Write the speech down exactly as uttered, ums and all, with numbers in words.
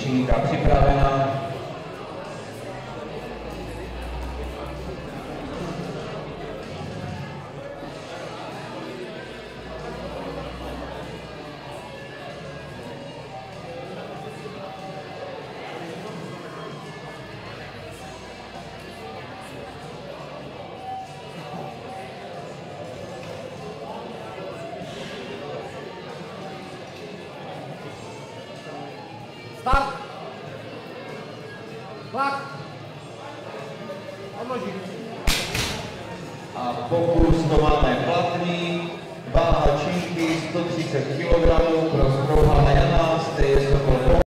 Činka připravena. Start! Tlak! Odloží. A pokus to máme platný, váha Činky sto třicet kilogramů pro Strouhana Jana, z té je